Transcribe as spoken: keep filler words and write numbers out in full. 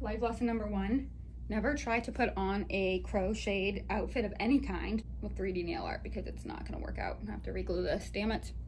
life lesson number one, never try to put on a crocheted outfit of any kind with three D nail art because it's not gonna work out. I have to re-glue this, damn it.